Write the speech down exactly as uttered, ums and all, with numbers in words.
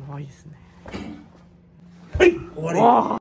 可愛いですね。 はい、終わり。